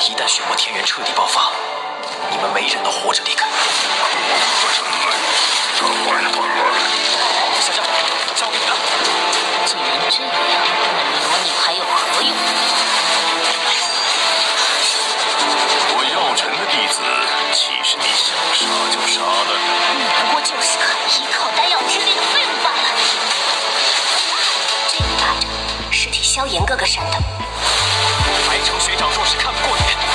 一旦血魔天元彻底爆发，你们没人能活着离开。小将，交给你了。 既然这样，那留你还有何用？ 我药尘的弟子，岂是你想杀就杀的？ 你不过就是个依靠丹药之力的废物罢了。这个大着是替萧炎哥哥扇的。 白城学长若是看不过眼，